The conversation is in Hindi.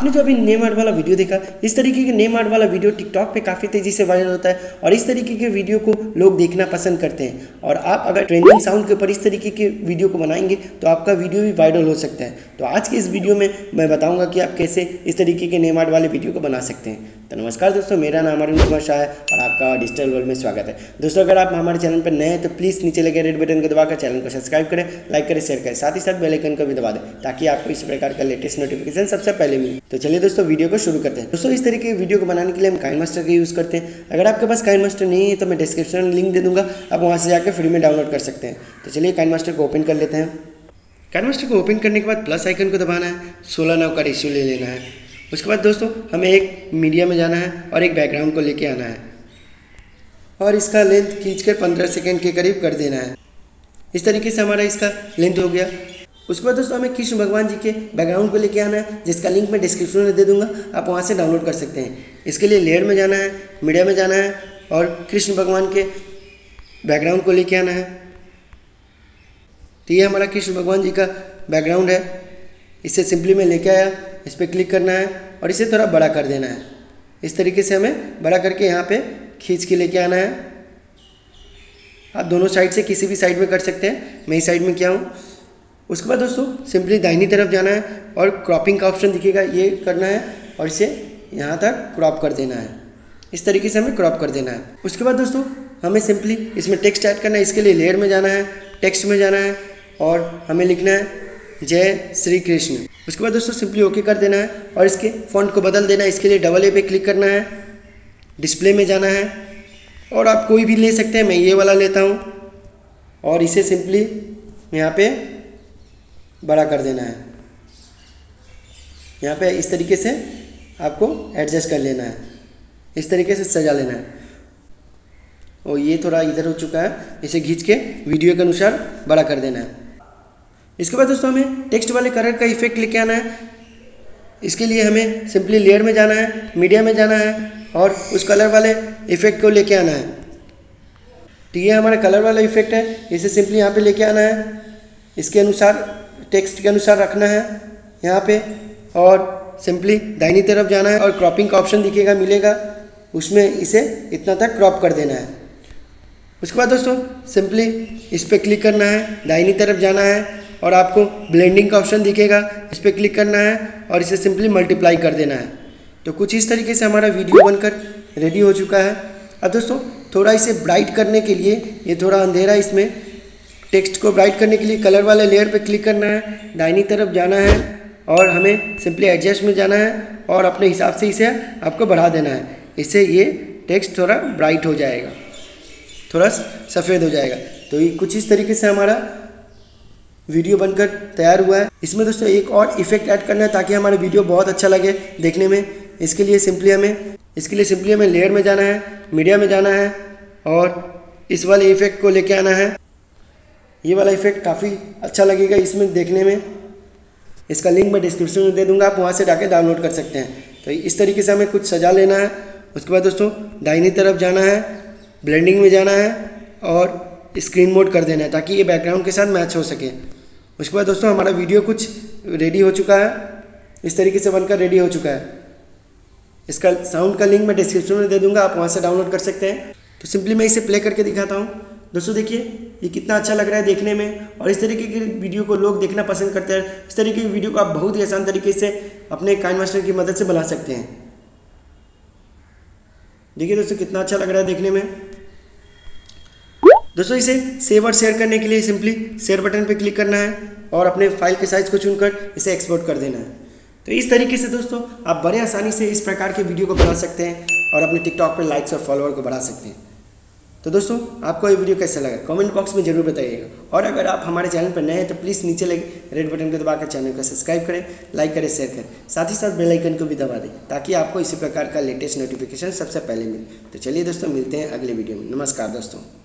आपने जो अभी नेम आर्ट वाला वीडियो देखा, इस तरीके के नेम आर्ट वाला वीडियो टिकटॉक पे काफ़ी तेज़ी से वायरल होता है और इस तरीके के वीडियो को लोग देखना पसंद करते हैं। और आप अगर ट्रेंडिंग साउंड के ऊपर इस तरीके के वीडियो को बनाएंगे तो आपका वीडियो भी वायरल हो सकता है। तो आज के इस वीडियो में मैं बताऊंगा कि आप कैसे इस तरीके के नेम आर्ट वाले वीडियो को बना सकते हैं। तो नमस्कार दोस्तों, मेरा नाम अरुण कुमार शाह है और आपका डिजिटल वर्ल्ड में स्वागत है। दोस्तों, अगर आप हमारे चैनल पर नए हैं तो प्लीज़ नीचे लगे रेड बटन को दबाकर चैनल को सब्सक्राइब करें, लाइक करें, शेयर करें, साथ ही साथ बेल आइकन को भी दबा दें ताकि आपको इस प्रकार का लेटेस्ट नोटिफिकेशन सबसे पहले मिले। तो चलिए दोस्तों, वीडियो को शुरू करते हैं। दोस्तों, इस तरीके के वीडियो को बनाने के लिए हम काइनमास्टर का यूज़ करते हैं। अगर आपके पास काइनमास्टर नहीं है तो मैं डिस्क्रिप्शन में लिंक दे दूंगा, आप वहाँ से जाकर फ्री में डाउनलोड कर सकते हैं। तो चलिए काइनमास्टर को ओपन कर लेते हैं। काइनमास्टर को ओपन करने के बाद प्लस आइकन को दबाना है, 16 9 का रेशियो ले लेना है। उसके बाद दोस्तों हमें एक मीडिया में जाना है और एक बैकग्राउंड को लेके आना है और इसका लेंथ खींचकर 15 सेकंड के करीब कर देना है। इस तरीके से हमारा इसका लेंथ हो गया। उसके बाद दोस्तों हमें कृष्ण भगवान जी के बैकग्राउंड को लेके आना है, जिसका लिंक मैं डिस्क्रिप्शन में दे दूंगा, आप वहाँ से डाउनलोड कर सकते हैं। इसके लिए लेयर में जाना है, मीडिया में जाना है और कृष्ण भगवान के बैकग्राउंड को लेके आना है। तो ये हमारा कृष्ण भगवान जी का बैकग्राउंड है। इसे सिंपली मैं लेके आया, इस पर क्लिक करना है और इसे थोड़ा बड़ा कर देना है। इस तरीके से हमें बड़ा करके यहाँ पे खींच के लेके आना है। आप दोनों साइड से किसी भी साइड में कर सकते हैं, मैं इस साइड में किया हूँ। उसके बाद दोस्तों सिंपली दाहिनी तरफ जाना है और क्रॉपिंग का ऑप्शन दिखेगा, ये करना है और इसे यहाँ तक क्रॉप कर देना है। इस तरीके से हमें क्रॉप कर देना है। उसके बाद दोस्तों हमें सिंपली इसमें टेक्स्ट ऐड करना है। इसके लिए लेयर में जाना है, टेक्स्ट में जाना है और हमें लिखना है जय श्री कृष्ण। उसके बाद दोस्तों सिंपली ओके कर देना है और इसके फॉन्ट को बदल देना है। इसके लिए डबल ए पे क्लिक करना है, डिस्प्ले में जाना है और आप कोई भी ले सकते हैं, मैं ये वाला लेता हूँ और इसे सिंपली यहाँ पे बड़ा कर देना है। यहाँ पे इस तरीके से आपको एडजस्ट कर लेना है, इस तरीके से सजा लेना है। और ये थोड़ा इधर हो चुका है, इसे खींच के वीडियो के अनुसार बड़ा कर देना है। इसके बाद दोस्तों हमें टेक्स्ट वाले कलर का इफेक्ट लेके आना है। इसके लिए हमें सिंपली लेयर में जाना है, मीडिया में जाना है और उस कलर वाले इफेक्ट को लेके आना है। तो ये हमारा कलर वाला इफेक्ट है, इसे सिंपली यहाँ पे लेके आना है। इसके अनुसार टेक्स्ट के अनुसार रखना है यहाँ पे और सिंपली दाहिनी तरफ जाना है और क्रॉपिंग का ऑप्शन दिखेगा, मिलेगा, उसमें इसे इतना तक क्रॉप कर देना है। उसके बाद दोस्तों सिंपली इस पर क्लिक करना है, दाहिनी तरफ जाना है और आपको ब्लेंडिंग का ऑप्शन दिखेगा, इस पर क्लिक करना है और इसे सिंपली मल्टीप्लाई कर देना है। तो कुछ इस तरीके से हमारा वीडियो बनकर रेडी हो चुका है। अब दोस्तों थोड़ा इसे ब्राइट करने के लिए, ये थोड़ा अंधेरा, इसमें टेक्स्ट को ब्राइट करने के लिए कलर वाले लेयर पे क्लिक करना है, दाहिनी तरफ जाना है और हमें सिंपली एडजस्ट में जाना है और अपने हिसाब से इसे आपको बढ़ा देना है। इससे ये टेक्स्ट थोड़ा ब्राइट हो जाएगा, थोड़ा सफ़ेद हो जाएगा। तो ये कुछ इस तरीके से हमारा वीडियो बनकर तैयार हुआ है। इसमें दोस्तों एक और इफेक्ट ऐड करना है ताकि हमारा वीडियो बहुत अच्छा लगे देखने में। इसके लिए सिंपली हमें लेयर में जाना है, मीडिया में जाना है और इस वाले इफेक्ट को लेके आना है। ये वाला इफेक्ट काफ़ी अच्छा लगेगा इसमें देखने में। इसका लिंक मैं डिस्क्रिप्शन में दे दूंगा, आप वहाँ से जाके डाउनलोड कर सकते हैं। तो इस तरीके से हमें कुछ सजा लेना है। उसके बाद दोस्तों दाहिनी तरफ जाना है, ब्लेंडिंग में जाना है और स्क्रीन मोड कर देना है ताकि ये बैकग्राउंड के साथ मैच हो सके। उसके बाद दोस्तों हमारा वीडियो कुछ रेडी हो चुका है, इस तरीके से बनकर रेडी हो चुका है। इसका साउंड का लिंक मैं डिस्क्रिप्शन में दे दूंगा, आप वहाँ से डाउनलोड कर सकते हैं। तो सिंपली मैं इसे प्ले करके दिखाता हूँ। दोस्तों देखिए ये कितना अच्छा लग रहा है देखने में और इस तरीके की वीडियो को लोग देखना पसंद करते हैं। इस तरीके की वीडियो को आप बहुत ही आसान तरीके से अपने काइनमास्टर की मदद से बना सकते हैं। देखिए दोस्तों कितना अच्छा लग रहा है देखने में। दोस्तों इसे सेव और शेयर करने के लिए सिंपली शेयर बटन पर क्लिक करना है और अपने फाइल के साइज को चुनकर इसे एक्सपोर्ट कर देना है। तो इस तरीके से दोस्तों आप बड़े आसानी से इस प्रकार के वीडियो को बना सकते हैं और अपने टिकटॉक पर लाइक्स और फॉलोअर को बढ़ा सकते हैं। तो दोस्तों आपको ये वीडियो कैसा लगा कमेंट बॉक्स में जरूर बताइएगा और अगर आप हमारे चैनल पर नए हैं तो प्लीज़ नीचे लगे रेड बटन को दबाकर चैनल को सब्सक्राइब करें, लाइक करें, शेयर करें, साथ ही साथ बेल आइकन को भी दबा दें ताकि आपको इसी प्रकार का लेटेस्ट नोटिफिकेशन सबसे पहले मिले। तो चलिए दोस्तों मिलते हैं अगले वीडियो में। नमस्कार दोस्तों।